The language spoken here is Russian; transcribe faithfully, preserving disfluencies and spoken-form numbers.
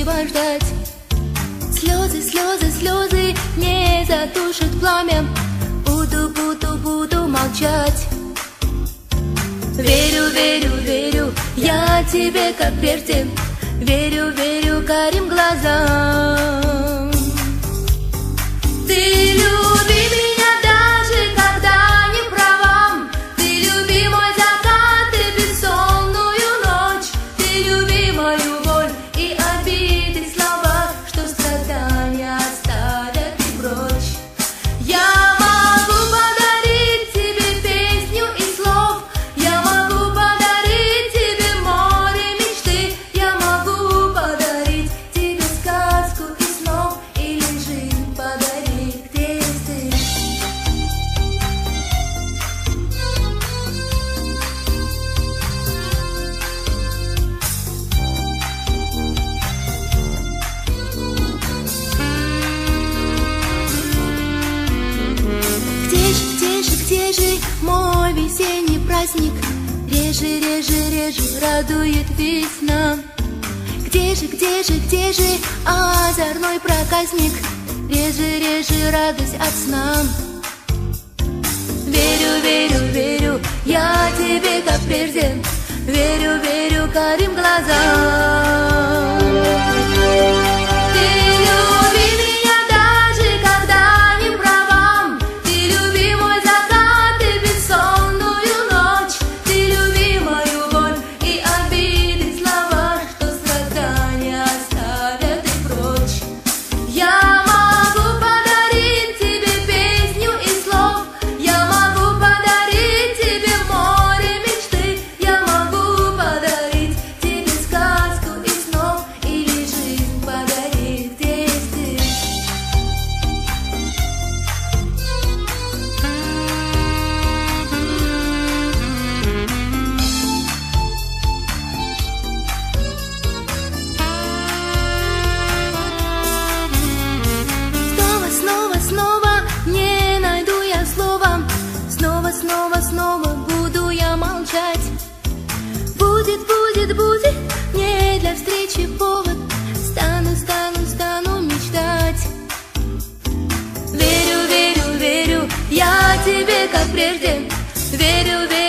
терпеливо ждать. Слезы, слезы, слезы не затушат пламя. Буду, буду, буду молчать. Верю, верю, верю я тебе, как прежде. Верю, верю карим глазам. Ты люби меня даже когда не права. Ты люби мой закат и бессонную ночь. Ты люби мою боль и обиды слова, что страдания оставят и прочь. Я могу подарить тебе песню и слов. Я могу подарить тебе море мечты. Я могу подарить тебе сказку и снов. Или жизнь подарить, где ты. Где же, где же, где же мой весенний праздник? Реже, реже, реже радует весна. Где же, где же, где же озорной проказник? Реже, реже радость от сна. Верю, верю, верю я тебе, как прежде. Верю, верю карим глазам. Ты люби меня даже когда не права. Ты люби мой закат и бессонную ночь. Ты люби мою боль и обиды слова, что страдания оставят и прочь. Я могу подарить тебе песню и слов. Я могу подарить тебе море мечты. Я могу подарить тебе сказку и снов. Или жизнь подарить, где ты. Снова, снова, снова не найду я слова. Снова, снова, снова буду я молчать. Будет, будет, будет не для встречи повод. Стану, стану, стану мечтать. Верю, верю, верю я тебе, как прежде. Верю, верю